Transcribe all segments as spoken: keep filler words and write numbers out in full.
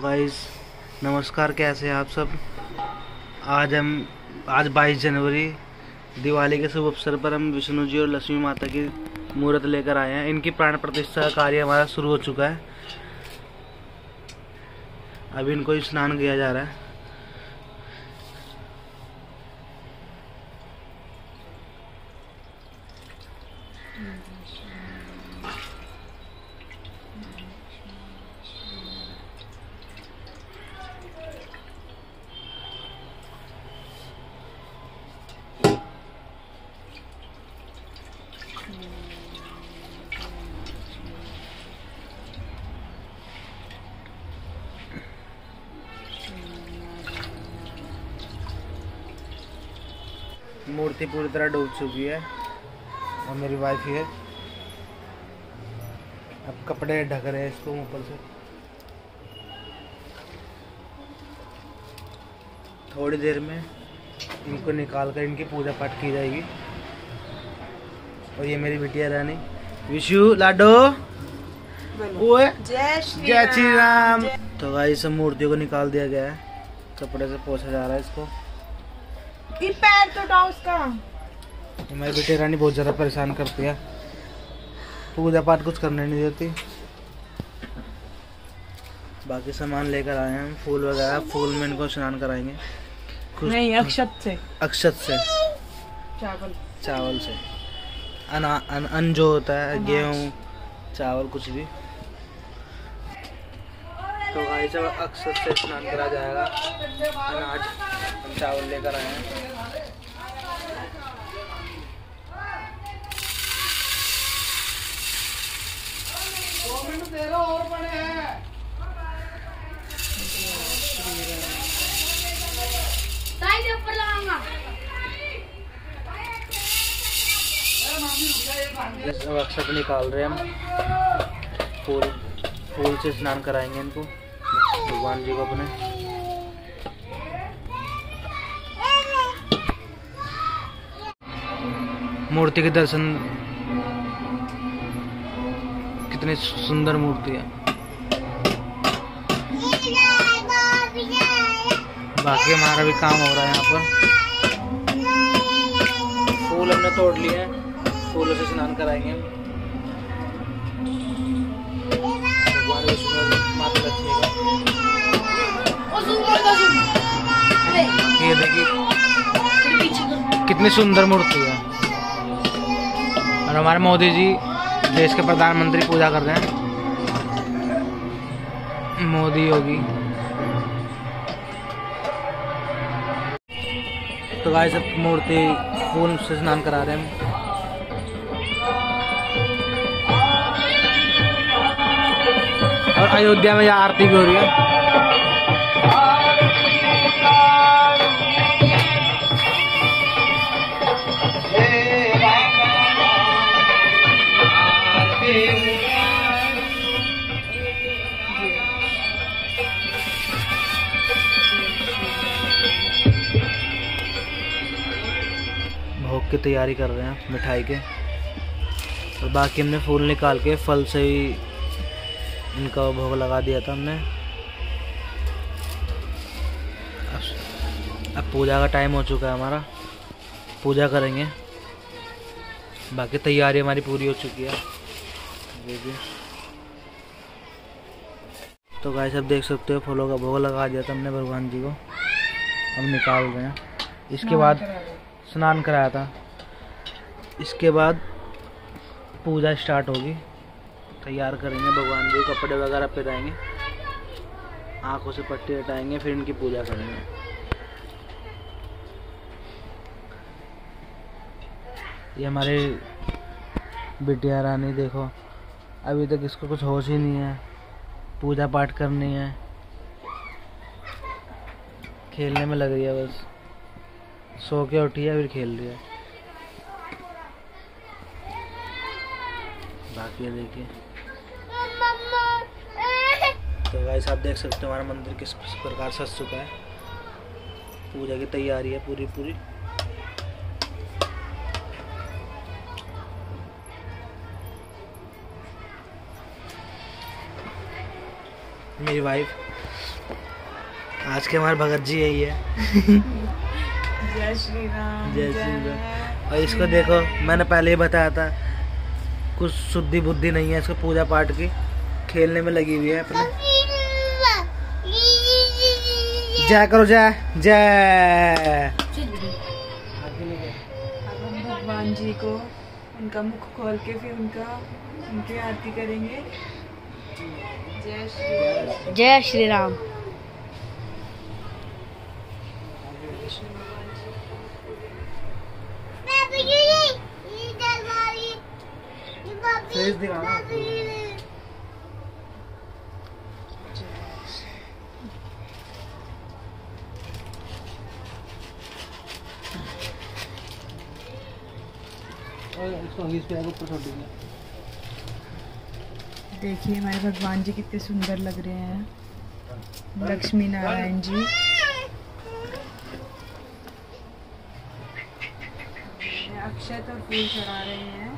Guys नमस्कार, कैसे हैं आप सब। आज हम आज बाईस जनवरी दिवाली के शुभ अवसर पर हम विष्णु जी और लक्ष्मी माता की मूर्त लेकर आए हैं। इनकी प्राण प्रतिष्ठा का कार्य हमारा शुरू हो चुका है। अभी इनको स्नान किया जा रहा है। मूर्ति पूरी तरह डूब चुकी है और मेरी वाइफ है। अब कपड़े ढक रहे हैं इसको ऊपर से। थोड़ी देर में इनको निकाल कर इनकी पूजा पाठ की जाएगी। और ये मेरी बिटिया रानी विशु लाडो जय श्री राम। तो गाइस सब मूर्तियों को निकाल दिया गया है, कपड़े से पोंछा जा रहा है इसको। पैर तो उठाओ उसका। हमारी बेटी रानी बहुत ज़्यादा परेशान करती है, पूजा पाठ कुछ करने नहीं देती। बाकी सामान लेकर आए हैं, फूल वगैरह। फूल में इनको स्नान कराएंगे। नहीं, अक्षत से अक्षत से चावल चावल से अना अन, अन जो होता है गेहूँ चावल कुछ भी। तो भाई सब अक्षत से स्नान करा जाएगा। अनाज हम चावल लेकर आए हैं। और पड़े हैं। अक्षत निकाल रहे हैं हम। फूल फूल से स्नान कराएंगे इनको, भगवान जी को अपने। मूर्ति के दर्शन, कितनी सुंदर मूर्ति है। बाकी हमारा भी काम हो रहा है यहाँ पर। फूल हमने तोड़ लिए हैं, फूलों से स्नान कराएंगे। भगवान विष्णु माता लक्ष्मी का। ये देखिए कितनी सुंदर मूर्ति है। और हमारे मोदी जी देश के प्रधानमंत्री पूजा कर रहे हैं, मोदी योगी। तो गाइस सब मूर्ति फूल से स्नान करा रहे हैं। और अयोध्या में यहाँ आरती भी हो रही है। भोग की तैयारी कर रहे हैं मिठाई के। और बाकी हमने फूल निकाल के फल से ही इनका भोग लगा दिया था हमने। अब पूजा का टाइम हो चुका है हमारा, पूजा करेंगे। बाकी तैयारी हमारी पूरी हो चुकी है। देखिए तो गाइस सब देख सकते हो, फूलों का भोग लगा दिया था हमने भगवान जी को। हम निकाल रहे हैं। इसके बाद स्नान कराया था। इसके बाद पूजा स्टार्ट होगी। तैयार करेंगे भगवान जी, कपड़े वगैरह पहनाएंगे, आंखों से पट्टी हटाएंगे, फिर इनकी पूजा करेंगे। ये हमारे बिटिया रानी देखो, अभी तक इसको कुछ होश ही नहीं है। पूजा पाठ करनी है, खेलने में लग रही है बस। सो के उठी है फिर खेल रही है। बाकी देखिए तो गाइस आप देख सकते हो हमारा मंदिर किस प्रकार सज चुका है। पूजा की तैयारी है पूरी पूरी। मेरी वाइफ आज के हमारे भगत जी यही है। जय श्री राम। जय श्री राम। और इसको देखो, मैंने पहले ही बताया था कुछ शुद्धि बुद्धि नहीं है इसको पूजा पाठ की, खेलने में लगी हुई है अपने। जय करो, जय जय। भगवान जी को उनका मुख खोल के फिर उनका उनकी आरती करेंगे। जय श्री जय श्री राम। फेस दिखाना। देखिए हमारे भगवान जी कितने सुंदर लग रहे हैं, लक्ष्मी नारायण जी। अक्षत और फूल चढ़ा रहे हैं।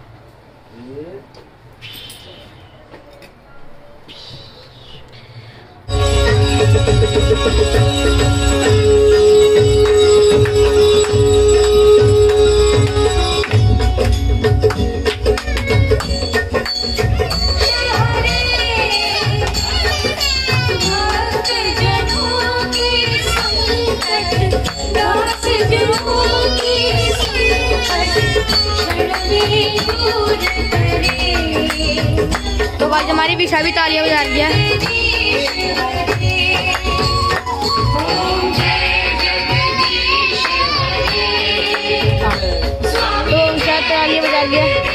तो भाई हमारी विशा भी तालियां बजा रही है। तो विशा तालियां बजा रही है।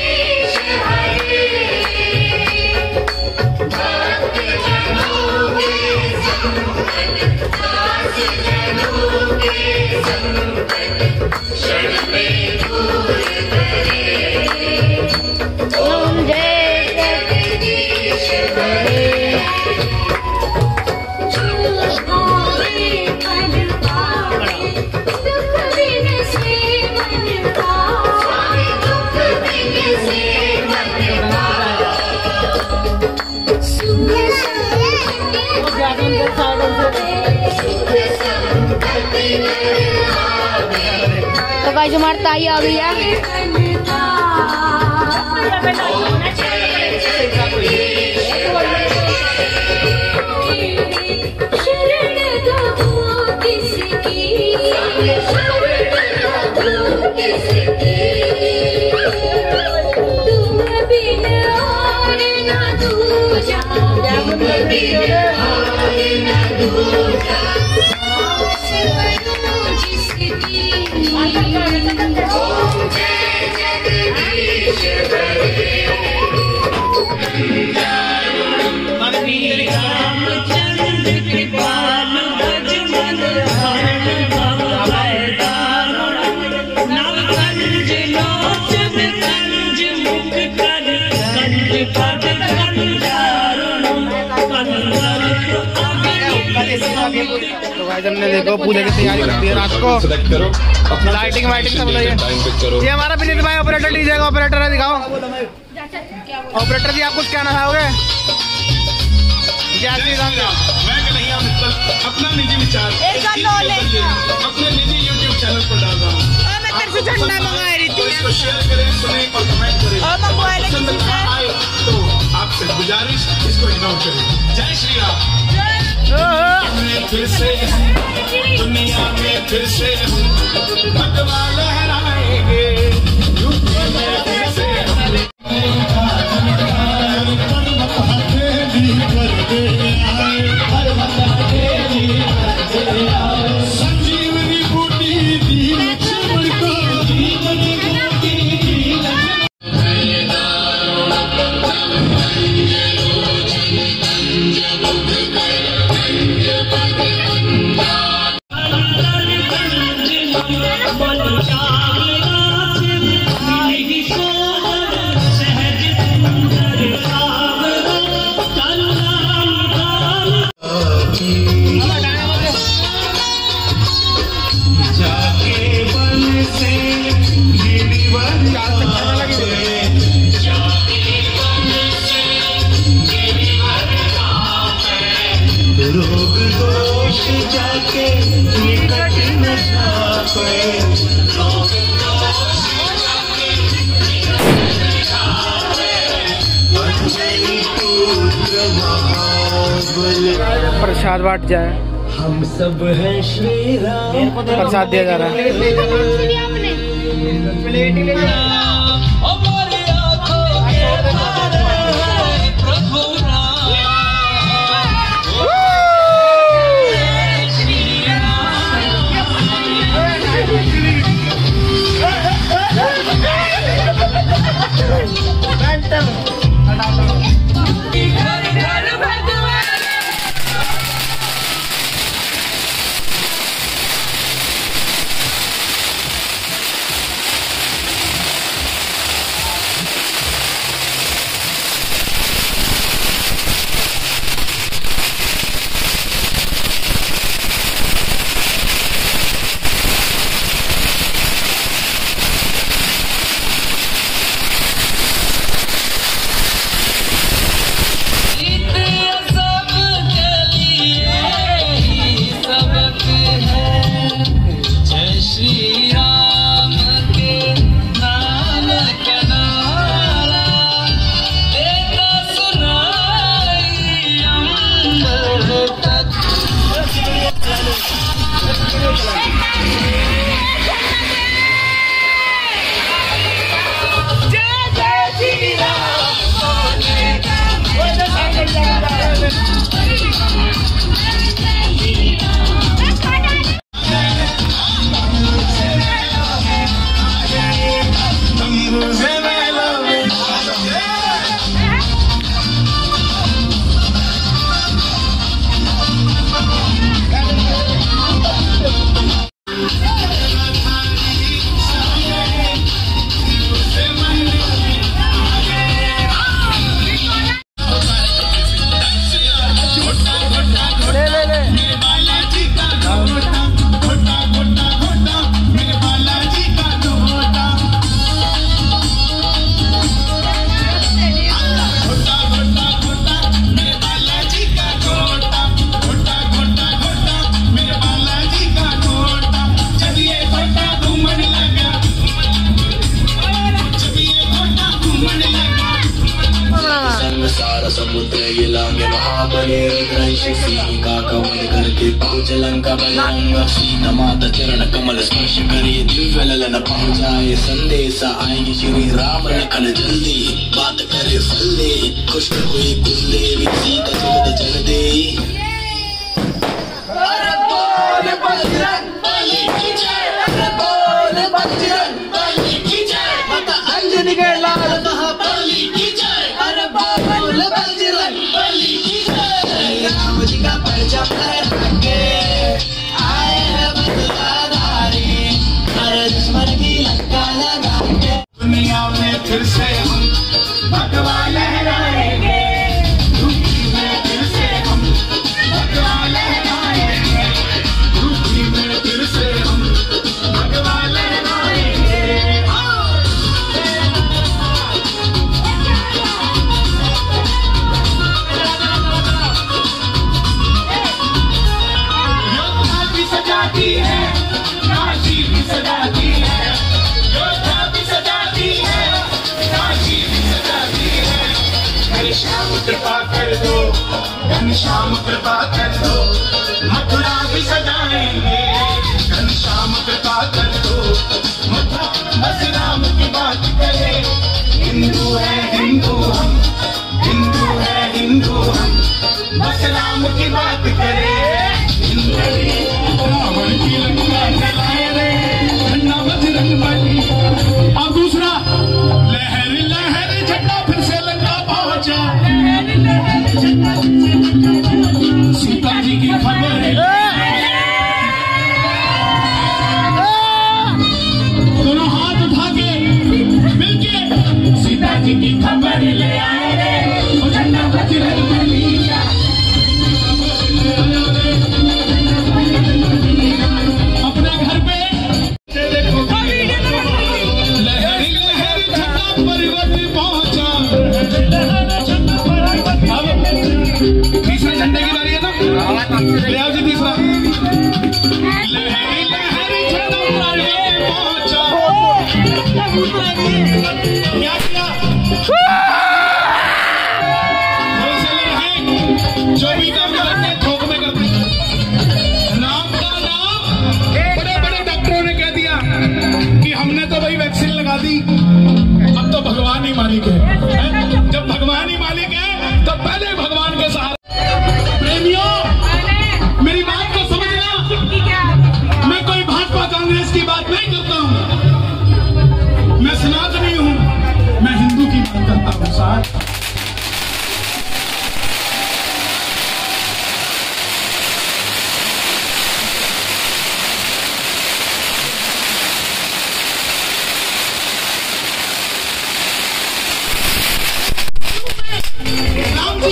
तो गाइस हमारी ताई आ गई है। तो भाई हमने देखो पूजा की तैयारी कर दी है रात को, लाइटिंग वाइटिंग सब ये हमारा विनीत भाई ऑपरेटर डीजे का ऑपरेटर है, दिखाओ ऑपरेटर जी आप कुछ कहना चाहोगे? जय श्री राम। अपना निजी विचार अपने निजी यूट्यूब चैनल पर डाल रहा हूँ, इसको शेयर करें, सुनें और कमेंट करें। पसंद ना आए तो आपसे गुजारिश इसको इग्नोर करें। जय श्री राम। फिर से दुनिया में फिर से भगवा लहराएंगे, यूपी में फिर से संजीवनी बूटी दी लक्ष्मण को के निकट न प्रसाद बांट जाए। हम सब हैं श्री राम। प्रसाद दिया जा रहा है। समुद्र ये लांगे महाबले का कमल करके पहुंच लंका बलंग सीता माता चरण कमल स्पर्श करे दिव्य ललन पहुंचाए संदेशा आएंगे श्री राम लखन जल्दी बात करे फल दे खुश हुई कुलदेवी सीता जगत जन दे। अरे बोल बजरंग बली की जय, अरे बोल बजरंग बली की जय, माता अंजनी के लाल महाबली की जय, अरे बोल बजरंग बली की जय। राम जी का परचम लहरा के आए हैं बदलाधारी, अरे दुश्मन की लंका लगा के दुनिया में फिर से हम भगवा लहराएंगे, धरती में फिर से हम भगवा लहराएंगे, धरती में फिर से हम भगवा लहराएंगे। योद्धा भी सजाती है, काशी भी सजाती है, योद्धा भी सजाती है, काशी भी सजाती है। घनश्याम कृपा कर दो, घनश्याम कृपा कर दो, मथुरा भी सजाएंगे, घनश्याम कृपा कर दो, मथुरा बस राम की बात करे। हिंदू है हिंदू हम, हिंदू है हिंदू हम, बस राम की बात करे। रावण की लंका जलाए रे, झंडा बजरंग बली। अब दूसरा लहर लहर झंडा फिर से लंका पहुंचा, सीता जी की खबर दोनों हाथ उठा के मिलके सीता जी की खबर ले आए रे, झंडा बजरंग बली का।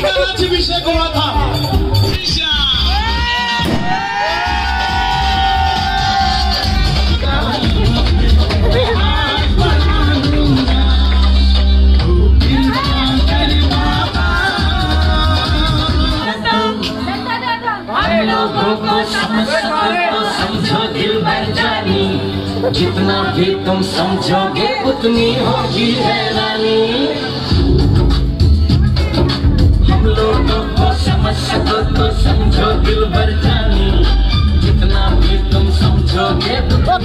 राज्याभिषेक हुआ था। जितना भी तुम समझोगे उतनी होगी हैरानी। हम लोगों को समझ सको तो समझो दिल भर जानी। जितना भी तुम समझोगे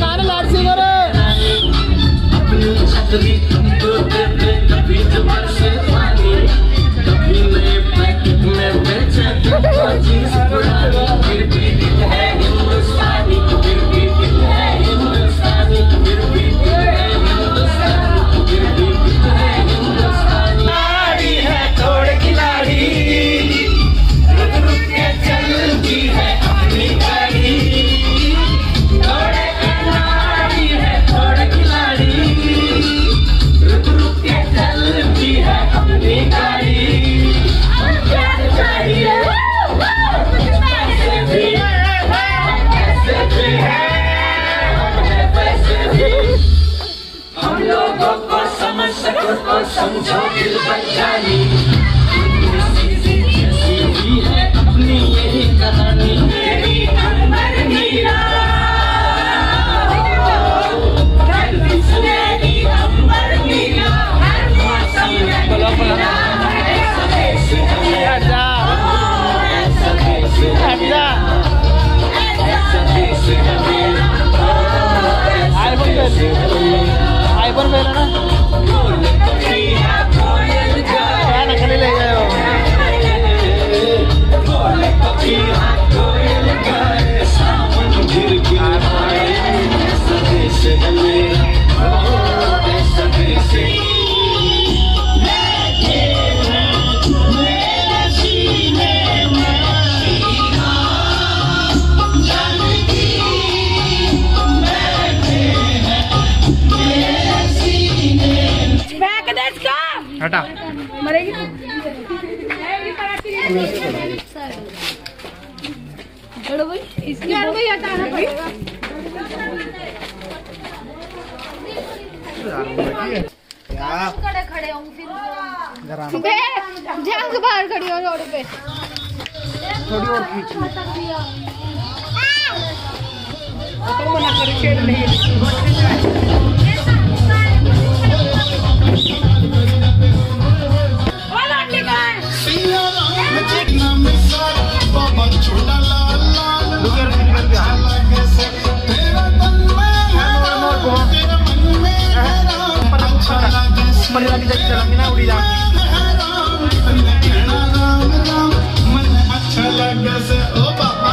अपनी छतरी तुमको देते कभी जबर से पानी। कभी नए पैकेट में बेचे तुमको जींस पुरानी। फिर भी दिल है हिंदुस्तानी, फिर भी दिल है हिंदुस्तानी, फिर भी दिल है हिंदुस्तानी, फिर भी दिल है हिंदुस्तानी। खिलाड़ी है थोड़ खिलाड़ी, रुक रुक के चलती है अपनी गाड़ी। थोड़े खिलाड़ी है थोड़ खिलाड़ी, रुक रुक के चलती है अपनी गाड़ी। हम क्या चाहिए हम लोगों को समझ सको तो समझो दिल भर जानी। जैसी भी है अपनी यही कहानी। मेरी अमर मीरा, मेरी अमर मीरा, हर मौसम में मीरा। ऐसा देश है मेरा, ऐसा देश है मेरा, ऐसा देश है मेरा। आईफोन पे ना क्या नखली ले गए हो। हटा मरेगी चलो भाई, इसके यार भाई हटाना पड़ेगा। खड़े खड़े हूँ फिर जाम के बाहर खड़ी हो रोड पे। थोड़ी और खींच उड़ी जा अच्छा लगे से ओ बाबा।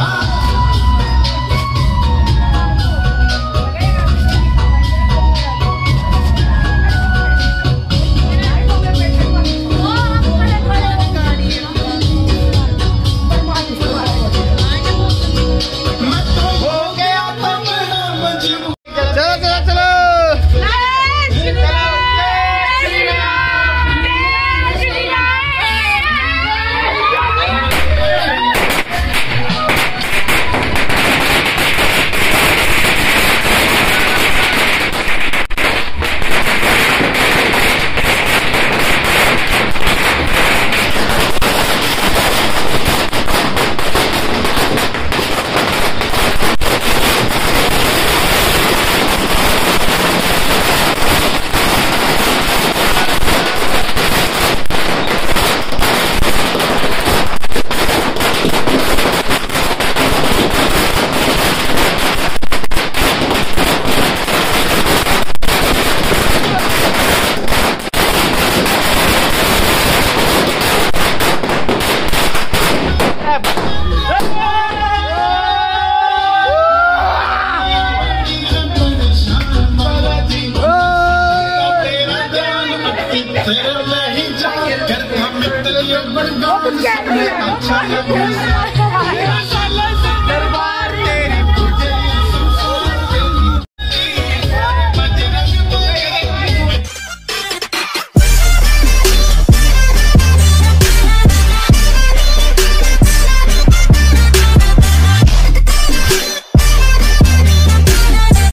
अच्छा